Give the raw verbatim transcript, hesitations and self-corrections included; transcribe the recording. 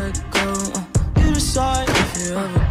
let go. uh, You decide if you ever